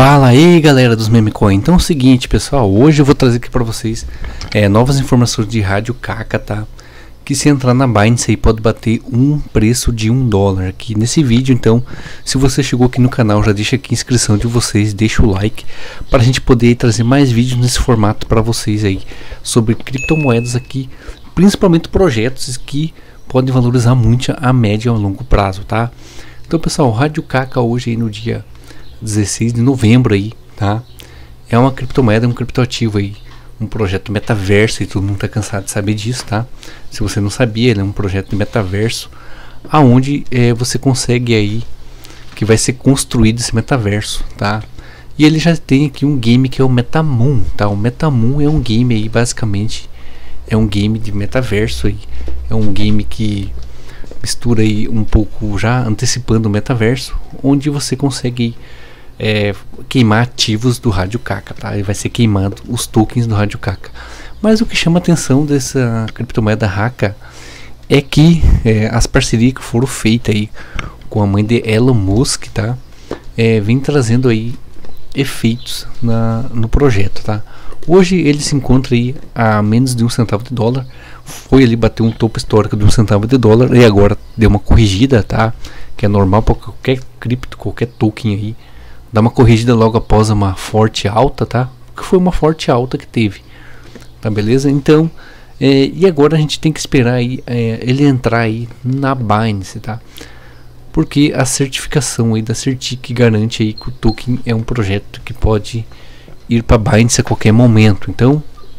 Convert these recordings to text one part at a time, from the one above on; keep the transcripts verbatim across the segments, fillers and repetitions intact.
Fala aí galera dos Memecoin. Então é o seguinte pessoal, hoje eu vou trazer aqui para vocês é, novas informações de Rádio Kaka, tá? Que se entrar na Binance aí pode bater um preço de um dólar aqui nesse vídeo. Então se você chegou aqui no canal, já deixa aqui a inscrição de vocês, deixa o like para a gente poder trazer mais vídeos nesse formato para vocês aí sobre criptomoedas aqui, principalmente projetos que podem valorizar muito a médio e a longo prazo, tá? Então pessoal, Rádio Kaka hoje aí no dia dezesseis de novembro aí, tá? É uma criptomoeda, um criptoativo aí, um projeto metaverso, e todo mundo tá cansado de saber disso, tá? Se você não sabia, ele é um projeto de metaverso, aonde é, você consegue aí, que vai ser construído esse metaverso, tá? E ele já tem aqui um game que é o MetaMoon, tá? O MetaMoon é um game aí, basicamente, é um game de metaverso aí, é um game que mistura aí um pouco, já antecipando o metaverso, onde você consegue É, queimar ativos do Rádio Kaka, tá? E vai ser queimado os tokens do Rádio Kaka. Mas o que chama a atenção dessa criptomoeda Haka é que é, as parcerias que foram feitas aí com a mãe de Elon Musk, tá? É, vem trazendo aí efeitos na, no projeto, tá? Hoje ele se encontra aí a menos de um centavo de dólar. Foi ali bater um topo histórico de um centavo de dólar e agora deu uma corrigida, tá? Que é normal para qualquer cripto, qualquer token aí. Dá uma corrigida logo após uma forte alta, tá? Que foi uma forte alta que teve, tá beleza? Então, é, e agora a gente tem que esperar aí, é, ele entrar aí na Binance, tá? Porque a certificação aí da Certic garante aí que o token é um projeto que pode ir para Binance a qualquer momento. Então,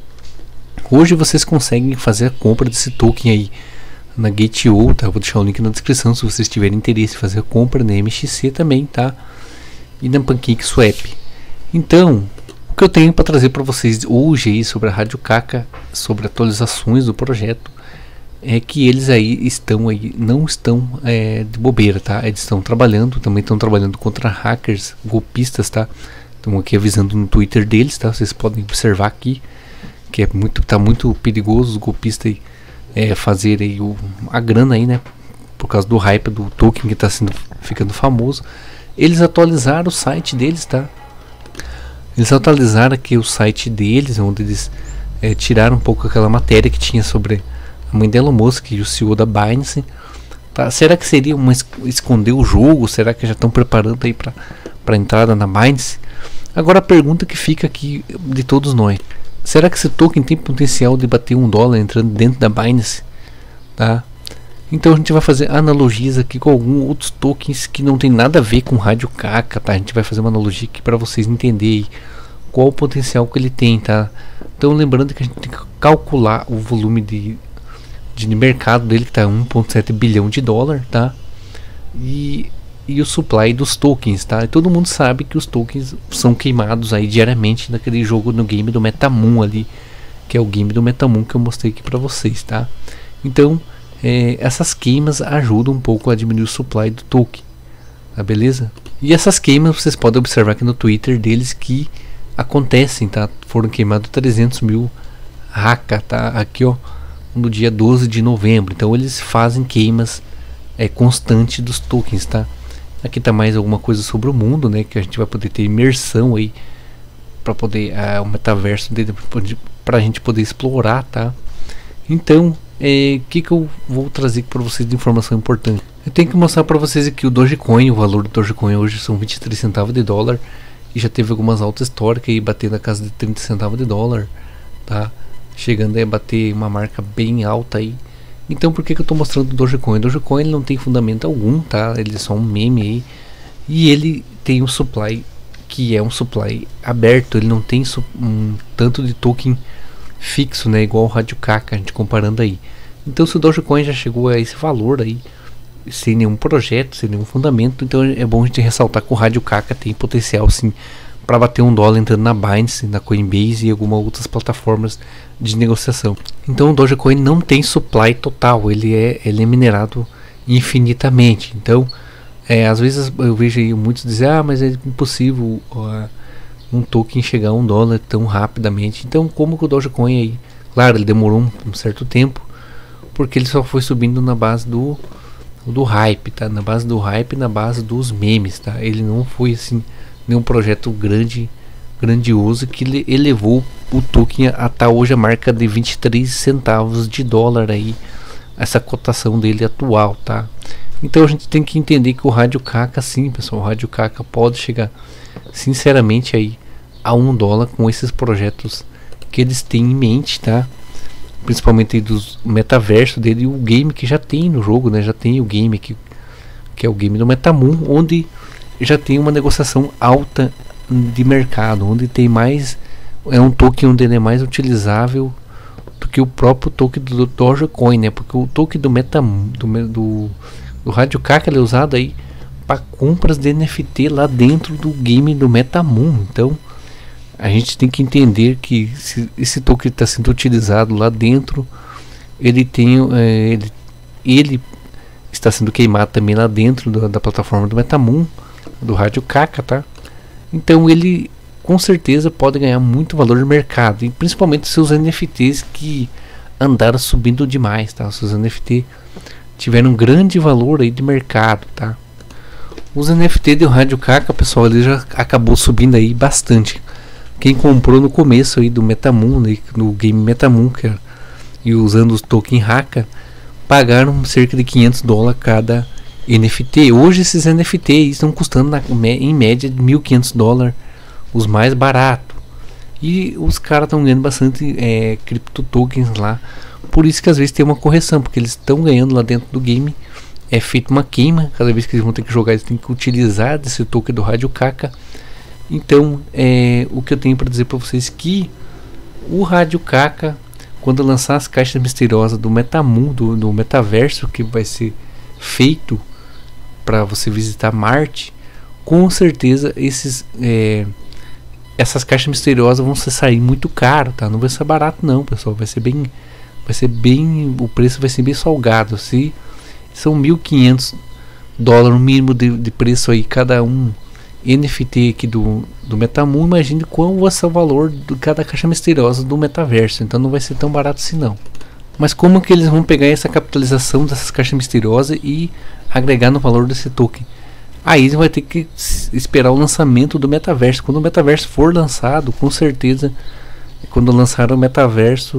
hoje vocês conseguem fazer a compra desse token aí na Gate ponto io, tá? Eu vou deixar o link na descrição se vocês tiverem interesse em fazer a compra na M X C também, tá? E na PancakeSwap. Então, o que eu tenho para trazer para vocês hoje aí sobre a Rádio Kaka, sobre atualizações do projeto, é que eles aí estão aí, não estão é, de bobeira, tá? Eles estão trabalhando, também estão trabalhando contra hackers, golpistas, tá? Estão aqui avisando no Twitter deles, tá? Vocês podem observar aqui que é muito, tá muito perigoso os golpistas aí, é, fazer aí o, a grana aí, né? Por causa do hype do token que está sendo ficando famoso. Eles atualizaram o site deles, tá? Eles atualizaram aqui o site deles, onde eles é, tiraram um pouco aquela matéria que tinha sobre a mãe de Elon Musk e o C E O da Binance, tá? Será que seria uma esconder o jogo? Será que já estão preparando aí para para entrada na Binance? Agora a pergunta que fica aqui de todos nós: será que esse token tem potencial de bater um dólar entrando dentro da Binance, tá? Então a gente vai fazer analogias aqui com alguns outros tokens que não tem nada a ver com Rádio Kaka, tá? A gente vai fazer uma analogia aqui para vocês entenderem qual o potencial que ele tem, tá? Então lembrando que a gente tem que calcular o volume de, de mercado dele, que está um vírgula sete bilhão de dólar, tá? E, e o supply dos tokens, tá? E todo mundo sabe que os tokens são queimados aí diariamente naquele jogo, no game do MetaMoon ali, que é o game do MetaMoon que eu mostrei aqui para vocês, tá? Então É, essas queimas ajudam um pouco a diminuir o supply do token, tá beleza? E essas queimas vocês podem observar aqui no Twitter deles que acontecem, tá? Foram queimados trezentos mil Haka, tá? Aqui ó, no dia doze de novembro. Então eles fazem queimas é, constantes dos tokens, tá? Aqui tá mais alguma coisa sobre o mundo, né? Que a gente vai poder ter imersão aí para poder uh, o metaverso para a gente poder explorar, tá? Então o é, que, que eu vou trazer para vocês de informação importante? Eu tenho que mostrar para vocês aqui o Dogecoin. O valor do Dogecoin hoje são vinte e três centavos de dólar e já teve algumas altas históricas aí, batendo na casa de trinta centavos de dólar, tá? Chegando aí a bater uma marca bem alta aí. Então por que, que eu estou mostrando o Dogecoin? O Dogecoin ele não tem fundamento algum, tá? Ele é só um meme aí, e ele tem um supply que é um supply aberto. Ele não tem um tanto de token fixo, né, igual o Rádio Kaka, a gente comparando aí. Então se o Dogecoin já chegou a esse valor aí, sem nenhum projeto, sem nenhum fundamento, então é bom a gente ressaltar que o Rádio Kaka tem potencial sim para bater um dólar entrando na Binance, na Coinbase e algumas outras plataformas de negociação. Então o Dogecoin não tem supply total, ele é, ele é minerado infinitamente. Então é, às vezes eu vejo aí muitos dizer, ah, mas é impossível uh, um token chegar a um dólar tão rapidamente. Então como que o Dogecoin aí, claro, ele demorou um, um certo tempo, porque ele só foi subindo na base do do hype, tá? Na base do hype, na base dos memes, tá? Ele não foi assim nenhum projeto grande, grandioso que ele elevou o token até hoje a marca de vinte e três centavos de dólar aí, essa cotação dele atual, tá? Então a gente tem que entender que o Rádio Kaka, sim, pessoal, o Rádio Kaka pode chegar sinceramente aí a um dólar com esses projetos que eles têm em mente, tá? Principalmente dos metaverso dele e o game que já tem no jogo, né? Já tem o game que, que é o game do Metamoon, onde já tem uma negociação alta de mercado, onde tem mais, é um token onde ele é mais utilizável do que o próprio token do Dogecoin, né? Porque o token do Metamoon, do, do, do Rádio Kaka, ele é usado aí para compras de N F T lá dentro do game do Metamoon. Então a gente tem que entender que se esse token está sendo utilizado lá dentro, ele tem é, ele, ele está sendo queimado também lá dentro do, da plataforma do Metamoon, do Rádio Kaka, tá? Então ele com certeza pode ganhar muito valor no mercado, e principalmente seus N F Ts que andaram subindo demais, tá? Seus N F T tiveram um grande valor aí de mercado, tá? Os N F T do Rádio Kaka, pessoal, ele já acabou subindo aí bastante. Quem comprou no começo aí do Metamoon, né, no game Metamoon, que é, e usando os token Haka, pagaram cerca de quinhentos dólares cada N F T. Hoje esses N F T estão custando na, em média de mil e quinhentos dólares, os mais baratos. E os caras estão ganhando bastante é, cripto tokens lá. Por isso que às vezes tem uma correção, porque eles estão ganhando lá dentro do game. É feita uma queima, cada vez que eles vão ter que jogar, eles têm que utilizar desse token do Rádio Kaka. Então, é, o que eu tenho para dizer para vocês que o Rádio Kaka, quando lançar as caixas misteriosas do Metamoon, do, do metaverso que vai ser feito para você visitar Marte, com certeza esses é, essas caixas misteriosas vão ser sair muito caro, tá? Não vai ser barato não, pessoal, vai ser bem, vai ser bem, o preço vai ser bem salgado. Se são mil e quinhentos dólares no mínimo de, de preço aí cada um N F T aqui do, do Metamoon, imagine qual vai ser o valor de cada caixa misteriosa do metaverso. Então não vai ser tão barato assim não. Mas como que eles vão pegar essa capitalização dessas caixas misteriosas e agregar no valor desse token? Aí vai ter que esperar o lançamento do metaverso. Quando o metaverso for lançado, com certeza, quando lançar o metaverso,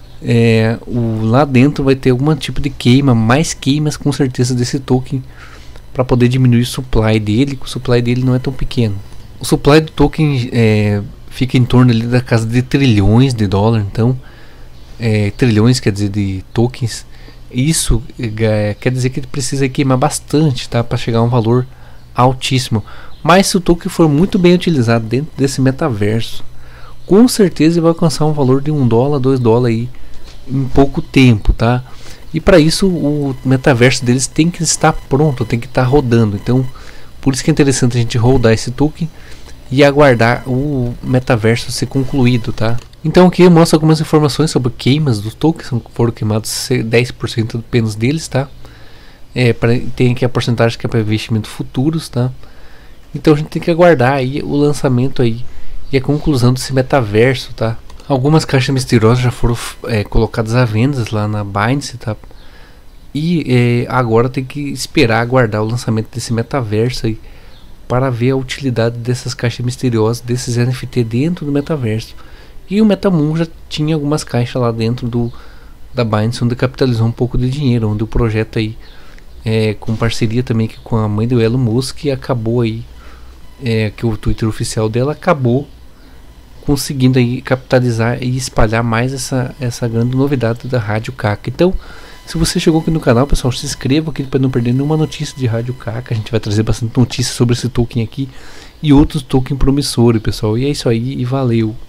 é, o, lá dentro vai ter algum tipo de queima, mais queimas com certeza desse token, para poder diminuir o supply dele, que o supply dele não é tão pequeno. O supply do token é, fica em torno ali da casa de trilhões de dólares, então é, trilhões quer dizer de tokens. Isso é, quer dizer que ele precisa queimar bastante, tá, para chegar a um valor altíssimo. Mas se o token for muito bem utilizado dentro desse metaverso, com certeza ele vai alcançar um valor de um dólar, dois dólares aí em pouco tempo, tá? E para isso o metaverso deles tem que estar pronto, tem que estar rodando. Então por isso que é interessante a gente rodar esse token e aguardar o metaverso ser concluído, tá? Então aqui eu mostro algumas informações sobre queimas dos tokens, foram queimados dez por cento apenas deles, tá? É, pra, tem aqui a porcentagem que é para investimento futuros, tá? Então a gente tem que aguardar aí o lançamento aí e a conclusão desse metaverso, tá? Algumas caixas misteriosas já foram é, colocadas à venda lá na Binance, tá? E é, agora tem que esperar aguardar o lançamento desse metaverso aí para ver a utilidade dessas caixas misteriosas, desses N F T dentro do metaverso. E o Metamoon já tinha algumas caixas lá dentro do da Binance, onde capitalizou um pouco de dinheiro, onde o projeto aí é, com parceria também que com a mãe do Elon Musk, acabou aí é, que o Twitter oficial dela acabou conseguindo aí capitalizar e espalhar mais essa, essa grande novidade da Rádio Kaka. Então, se você chegou aqui no canal, pessoal, se inscreva aqui para não perder nenhuma notícia de Rádio Kaka. A gente vai trazer bastante notícias sobre esse token aqui e outros tokens promissores, pessoal. E é isso aí, e valeu!